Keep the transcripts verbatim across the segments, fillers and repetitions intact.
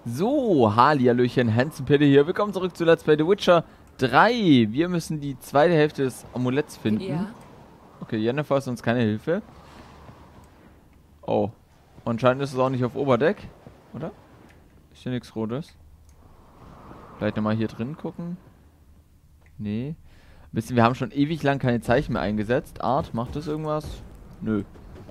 So, Hallihallöchen, Hansenpede hier. Willkommen zurück zu Let's Play The Witcher drei. Wir müssen die zweite Hälfte des Amuletts finden. Ja. Okay, Jennifer ist uns keine Hilfe. Oh. Anscheinend ist es auch nicht auf Oberdeck. Oder? Ist hier nichts Rotes? Vielleicht nochmal hier drin gucken. Nee. Bisschen, wir haben schon ewig lang keine Zeichen mehr eingesetzt. Art, macht das irgendwas? Nö.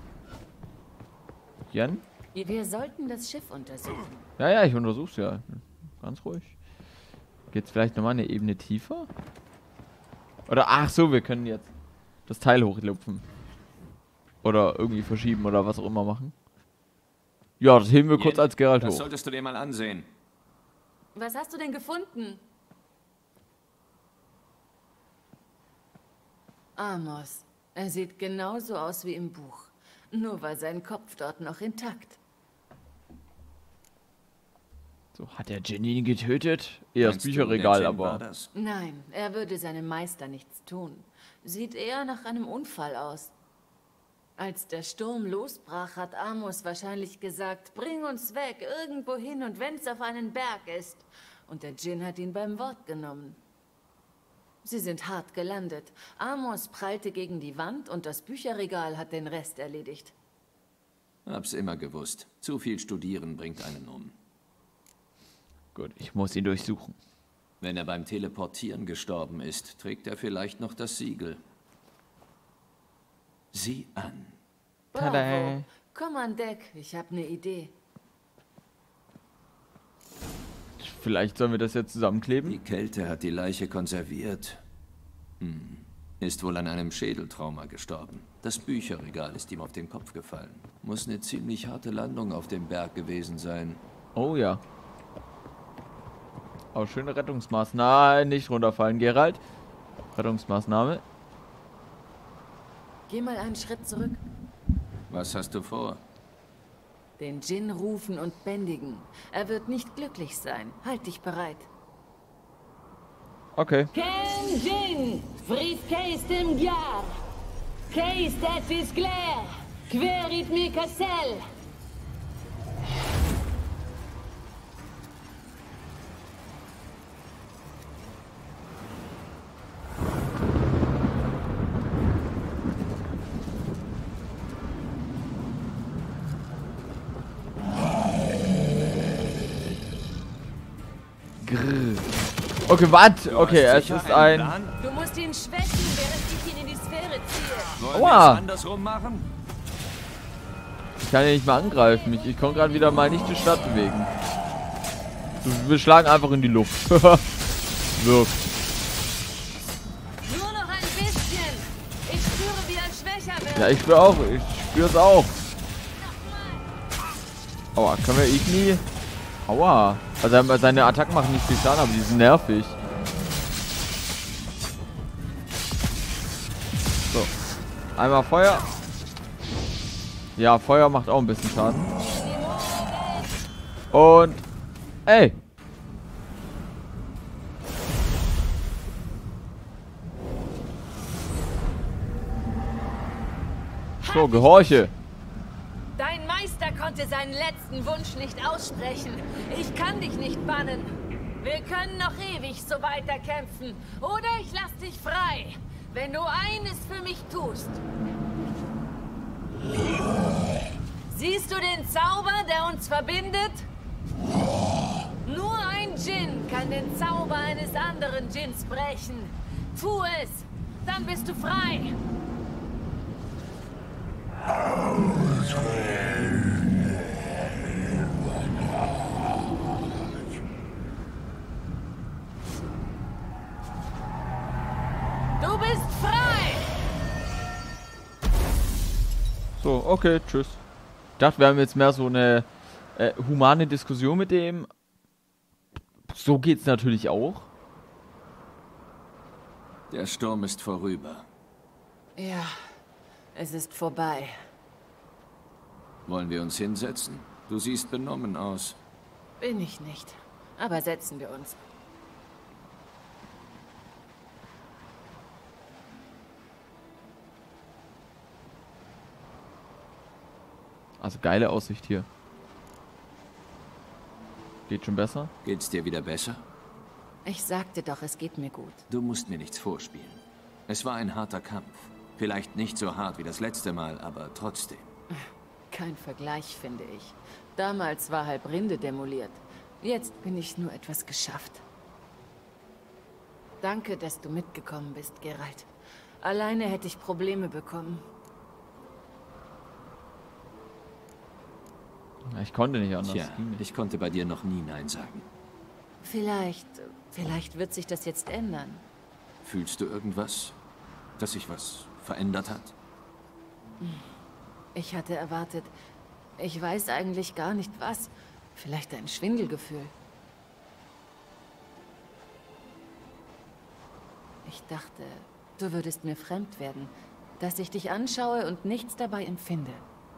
Jen? Wir sollten das Schiff untersuchen. Ja, ja, ich untersuch's ja. Ganz ruhig. Geht's vielleicht nochmal eine Ebene tiefer? Oder, ach so, wir können jetzt das Teil hochlupfen. Oder irgendwie verschieben oder was auch immer machen. Ja, das heben wir kurz als Geralt Das hoch. solltest du dir mal ansehen. Was hast du denn gefunden? Amos. Er sieht genauso aus wie im Buch. Nur war sein Kopf dort noch intakt. So, hat der Djinn ihn getötet? Eher das Meinst du, Bücherregal, der Djinn war aber... das? Nein, er würde seinem Meister nichts tun. Sieht eher nach einem Unfall aus. Als der Sturm losbrach, hat Amos wahrscheinlich gesagt, bring uns weg, irgendwo hin und wenn's auf einen Berg ist. Und der Djinn hat ihn beim Wort genommen. Sie sind hart gelandet. Amos prallte gegen die Wand und das Bücherregal hat den Rest erledigt. Hab's immer gewusst. Zu viel studieren bringt einen um. Gut, ich muss ihn durchsuchen. Wenn er beim Teleportieren gestorben ist, trägt er vielleicht noch das Siegel. Sieh an. Tada. Bravo. Komm an Deck, ich habe eine Idee. Vielleicht sollen wir das jetzt zusammenkleben? Die Kälte hat die Leiche konserviert. Hm. Ist wohl an einem Schädeltrauma gestorben. Das Bücherregal ist ihm auf den Kopf gefallen. Muss eine ziemlich harte Landung auf dem Berg gewesen sein. Oh ja. Oh, schöne Rettungsmaßnahme. Nicht runterfallen, Geralt. Rettungsmaßnahme. Geh mal einen Schritt zurück. Was hast du vor? Den Djinn rufen und bändigen. Er wird nicht glücklich sein. Halt dich bereit. Okay. Ken Djinn, fris keis dem gjar, keis etis glär, querit mi kassel. Grrr. Okay, warte. Okay, es ist ein... Du musst ihn schwächen, während ich ihn in die Sphäre ziehe. Wollen Aua. wir es andersrum machen? Ich kann ihn nicht mal angreifen. Ich, ich konnte gerade wieder mal nicht die Stadt bewegen. Wir schlagen einfach in die Luft. Wirkt. Nur noch ein bisschen. Ich spüre, wie er schwächer wird. Ja, ich spüre auch. Ich spüre es auch. Aua, können wir ich nie... Aua. Also seine Attacken machen nicht viel Schaden, aber die sind nervig. So. Einmal Feuer. Ja, Feuer macht auch ein bisschen Schaden. Und... Ey! So, gehorche. Dein Meister konnte seinen letzten Wunsch nicht aussprechen. Ich kann dich nicht bannen. Wir können noch ewig so weiterkämpfen. Oder ich lass dich frei, wenn du eines für mich tust. Siehst du den Zauber, der uns verbindet? Nur ein Djinn kann den Zauber eines anderen Djinns brechen. Tu es, dann bist du frei. Du bist frei! So, okay, tschüss. Ich dachte, wir haben jetzt mehr so eine äh, humane Diskussion mit dem. So geht's natürlich auch. Der Sturm ist vorüber. Ja, es ist vorbei. Wollen wir uns hinsetzen? Du siehst benommen aus. Bin ich nicht. Aber setzen wir uns. Also geile Aussicht hier. Geht schon besser? Geht's dir wieder besser? Ich sagte doch, es geht mir gut. Du musst mir nichts vorspielen. Es war ein harter Kampf. Vielleicht nicht so hart wie das letzte Mal, aber trotzdem. Kein Vergleich, finde ich. Damals war halb Rinde demoliert. Jetzt bin ich nur etwas geschafft. Danke, dass du mitgekommen bist, Geralt. Alleine hätte ich Probleme bekommen. Ich konnte nicht anders. Tja, Ging nicht. ich konnte bei dir noch nie Nein sagen. Vielleicht, vielleicht wird sich das jetzt ändern. Fühlst du irgendwas, dass sich was verändert hat? Ich hatte erwartet, ich weiß eigentlich gar nicht was. Vielleicht ein Schwindelgefühl. Ich dachte, du würdest mir fremd werden, dass ich dich anschaue und nichts dabei empfinde.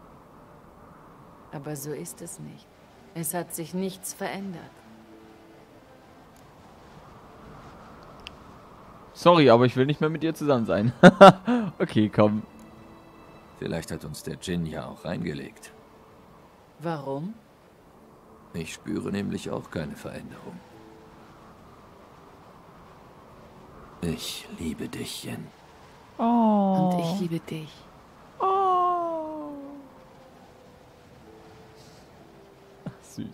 Aber so ist es nicht. Es hat sich nichts verändert. Sorry, aber ich will nicht mehr mit dir zusammen sein. Okay, komm. Vielleicht hat uns der Djinn ja auch reingelegt. Warum? Ich spüre nämlich auch keine Veränderung. Ich liebe dich, Yen. Oh. Und ich liebe dich. Oh. Süß.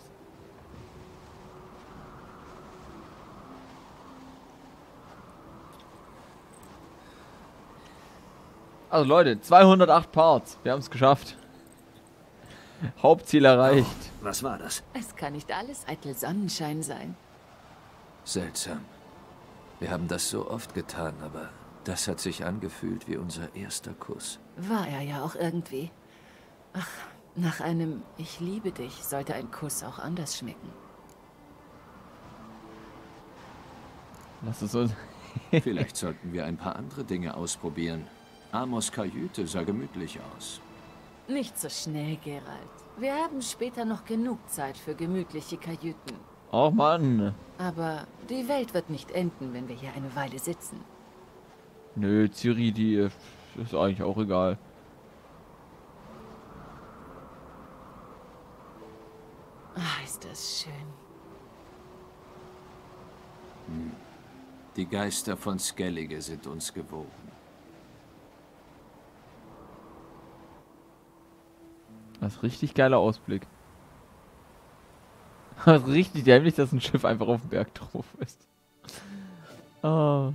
Also Leute, zweihundertacht Parts. Wir haben es geschafft. Hauptziel erreicht. Oh, was war das? Es kann nicht alles eitel Sonnenschein sein. Seltsam. Wir haben das so oft getan, aber das hat sich angefühlt wie unser erster Kuss. War er ja auch irgendwie. Ach, nach einem Ich liebe dich sollte ein Kuss auch anders schmecken. Lass es uns. Vielleicht sollten wir ein paar andere Dinge ausprobieren. Amos Kajüte sah gemütlich aus. Nicht so schnell, Geralt. Wir haben später noch genug Zeit für gemütliche Kajüten. Oh Mann. Aber die Welt wird nicht enden, wenn wir hier eine Weile sitzen. Nö, Ciri, die äh, ist eigentlich auch egal. Ah, ist das schön. Die Geister von Skellige sind uns gewogen. Das ist richtig geiler Ausblick. Das ist richtig dämlich, dass ein Schiff einfach auf dem Berg drauf ist. Oh.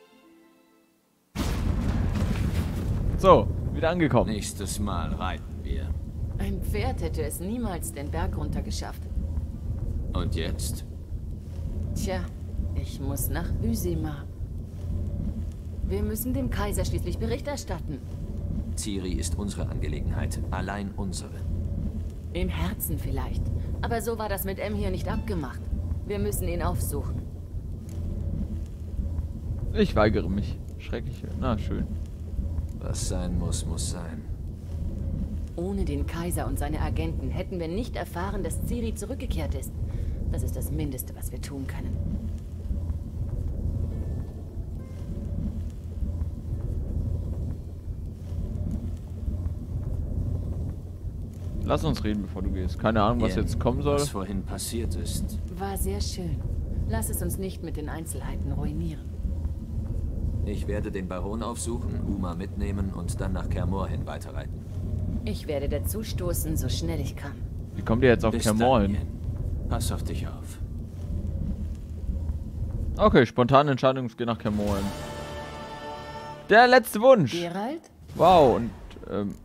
So, wieder angekommen. Nächstes Mal reiten wir. Ein Pferd hätte es niemals den Berg runter geschafft. Und jetzt? Tja, ich muss nach Üsima. Wir müssen dem Kaiser schließlich Bericht erstatten. Ciri ist unsere Angelegenheit, allein unsere. Im Herzen vielleicht. Aber so war das mit M hier nicht abgemacht. Wir müssen ihn aufsuchen. Ich weigere mich. Schrecklich. Na, schön. Was sein muss, muss sein. Ohne den Kaiser und seine Agenten hätten wir nicht erfahren, dass Ciri zurückgekehrt ist. Das ist das Mindeste, was wir tun können. Lass uns reden, bevor du gehst. Keine Ahnung, was Yen, jetzt kommen soll. Was vorhin passiert ist. War sehr schön. Lass es uns nicht mit den Einzelheiten ruinieren. Ich werde den Baron aufsuchen, Uma mitnehmen und dann nach Kaer Morhen weiterreiten. Ich werde dazustoßen, so schnell ich kann. Wie kommt ihr jetzt auf Bis Kaer dann, Morhen? Yen. Pass auf dich auf. Okay, spontane Entscheidung, es geht nach Kaer Morhen. Der letzte Wunsch. Geralt? Wow, und ähm,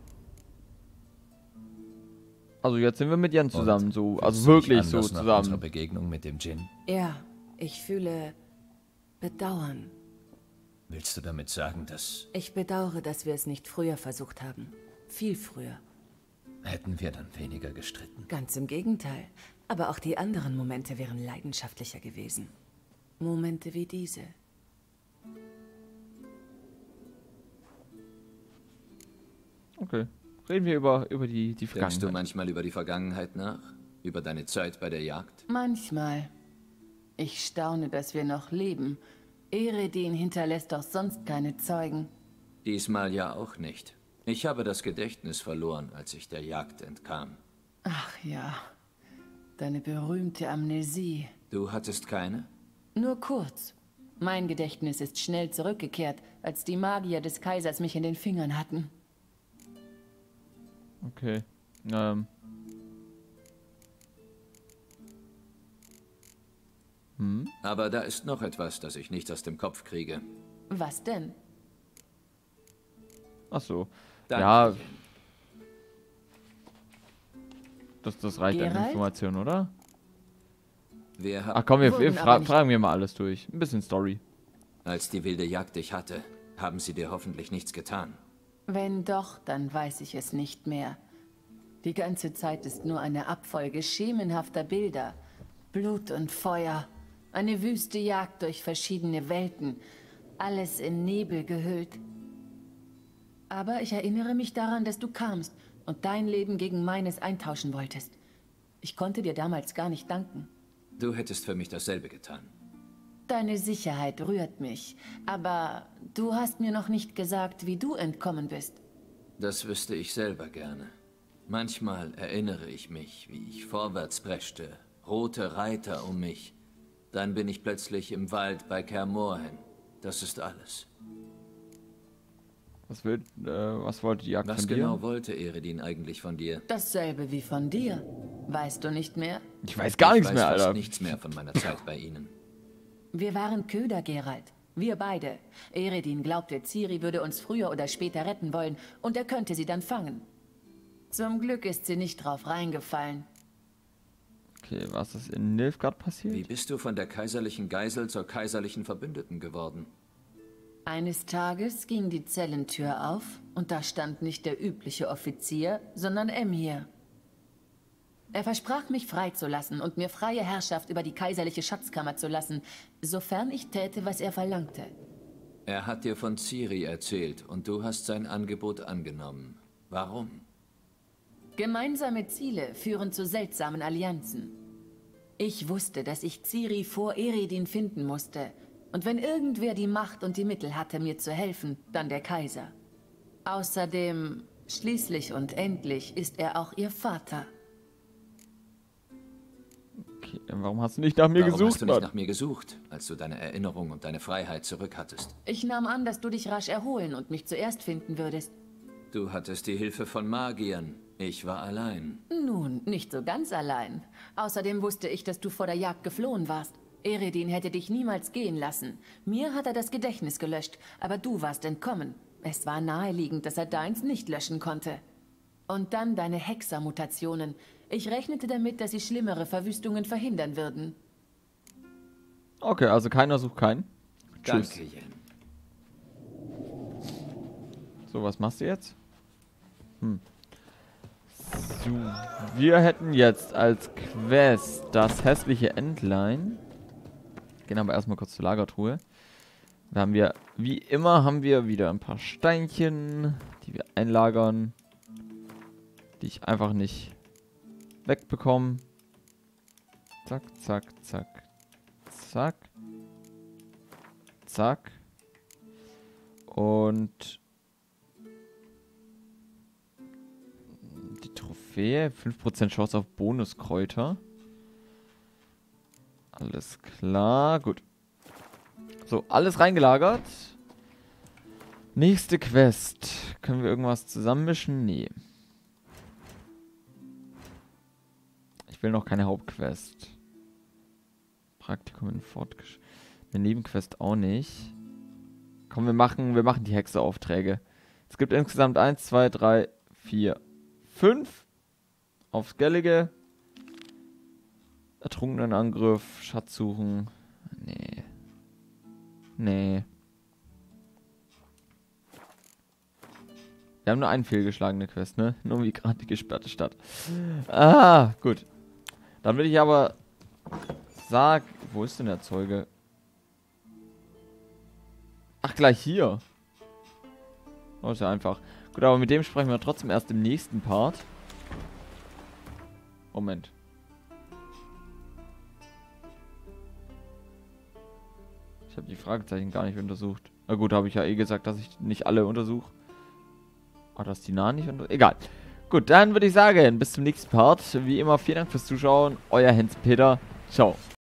also jetzt sind wir mit Yen zusammen, Und so, fühlst also du dich wirklich so anders nach unserer zusammen. Begegnung mit dem Djinn? Ja, ich fühle Bedauern. Willst du damit sagen, dass Ich bedauere, dass wir es nicht früher versucht haben. Viel früher. hätten wir dann weniger gestritten? Ganz im Gegenteil. Aber auch die anderen Momente wären leidenschaftlicher gewesen. Momente wie diese. Okay, reden wir über, über die, die Denkst du Vergangenheit. manchmal über die Vergangenheit nach? Über deine Zeit bei der Jagd? Manchmal. Ich staune, dass wir noch leben. Eredin hinterlässt doch sonst keine Zeugen. Diesmal ja auch nicht. Ich habe das Gedächtnis verloren, als ich der Jagd entkam. Ach ja. deine berühmte Amnesie. Du hattest keine? Nur kurz. Mein Gedächtnis ist schnell zurückgekehrt, als die Magier des Kaisers mich in den Fingern hatten. Okay. Ähm. Hm? Aber da ist noch etwas, das ich nicht aus dem Kopf kriege. Was denn? Ach so. Danke, Ja, Jen. das, das reicht an Geralt? Informationen, oder? Wir Ach haben, komm, wir, Wurden wir aber fra nicht- fragen wir mal alles durch. Ein bisschen Story. als die wilde Jagd dich hatte, haben sie dir hoffentlich nichts getan. Wenn doch, dann weiß ich es nicht mehr. Die ganze Zeit ist nur eine Abfolge schemenhafter Bilder. Blut und Feuer. Eine wüste Jagd durch verschiedene Welten. Alles in Nebel gehüllt. Aber ich erinnere mich daran, dass du kamst und dein Leben gegen meines eintauschen wolltest. Ich konnte dir damals gar nicht danken. Du hättest für mich dasselbe getan. Deine Sicherheit rührt mich. Aber du hast mir noch nicht gesagt, wie du entkommen bist. Das wüsste ich selber gerne. Manchmal erinnere ich mich, wie ich vorwärts preschte, rote Reiter um mich. Dann bin ich plötzlich im Wald bei Kaer Morhen. Das ist alles. Was, will, äh, was wollte die Jagd Was von dir? genau wollte Eredin eigentlich von dir? Dasselbe wie von dir. Weißt du nicht mehr? Ich weiß gar ich nichts weiß mehr, fast Alter. nichts mehr von meiner Zeit bei ihnen. Wir waren Köder, Geralt. Wir beide. Eredin glaubte, Ciri würde uns früher oder später retten wollen und er könnte sie dann fangen. Zum Glück ist sie nicht drauf reingefallen. Okay, was ist in Nilfgaard passiert? Wie bist du von der kaiserlichen Geisel zur kaiserlichen Verbündeten geworden? Eines Tages ging die Zellentür auf und da stand nicht der übliche Offizier, sondern Emhyr. Er versprach, mich freizulassen und mir freie Herrschaft über die kaiserliche Schatzkammer zu lassen, sofern ich täte, was er verlangte. Er hat dir von Ciri erzählt und du hast sein Angebot angenommen. Warum? Gemeinsame Ziele führen zu seltsamen Allianzen. Ich wusste, dass ich Ciri vor Eredin finden musste. Und wenn irgendwer die Macht und die Mittel hatte, mir zu helfen, dann der Kaiser. Außerdem, schließlich und endlich, ist er auch ihr Vater. Okay, warum hast du nicht nach mir Warum gesucht, hast du nicht Mann? nach mir gesucht, als du deine Erinnerung und deine Freiheit zurückhattest? Ich nahm an, dass du dich rasch erholen und mich zuerst finden würdest. Du hattest die Hilfe von Magiern. Ich war allein. Nun, nicht so ganz allein. Außerdem wusste ich, dass du vor der Jagd geflohen warst. Eredin hätte dich niemals gehen lassen. Mir hat er das Gedächtnis gelöscht, aber du warst entkommen. Es war naheliegend, dass er deins nicht löschen konnte. Und dann deine Hexermutationen. Ich rechnete damit, dass sie schlimmere Verwüstungen verhindern würden. Okay, also keiner sucht keinen. Tschüss. Danke, Jen. So, was machst du jetzt? Hm. So, wir hätten jetzt als Quest das hässliche Entlein. Gehen aber erstmal kurz zur Lagertruhe. Da haben wir, wie immer, haben wir wieder ein paar Steinchen, die wir einlagern. Die ich einfach nicht wegbekomme. Zack, zack, zack. Zack. Zack. Und die Trophäe. fünf Prozent Chance auf Bonuskräuter. Alles klar. Gut. So, alles reingelagert. Nächste Quest. Können wir irgendwas zusammenmischen? Nee. Ich will noch keine Hauptquest. Praktikum in Fortgesch... Eine Nebenquest auch nicht. Komm, wir machen, wir machen die Hexeaufträge. Es gibt insgesamt eins, zwei, drei, vier, fünf. Aufs Gellige. Ertrunkenenangriff, Schatz suchen. Nee. Nee. Wir haben nur eine fehlgeschlagene Quest, ne? Nur wie gerade die gesperrte Stadt. Ah, gut. Dann will ich aber sagen... Wo ist denn der Zeuge? Ach, gleich hier. Oh, ist ja einfach. Gut, aber mit dem sprechen wir trotzdem erst im nächsten Part. Moment. Ich habe die Fragezeichen gar nicht untersucht. Na gut, habe ich ja eh gesagt, dass ich nicht alle untersuche. Ah, dass die nah nicht untersucht. Egal. Gut, dann würde ich sagen, bis zum nächsten Part. Wie immer, vielen Dank fürs Zuschauen. Euer Hans-Peter. Ciao.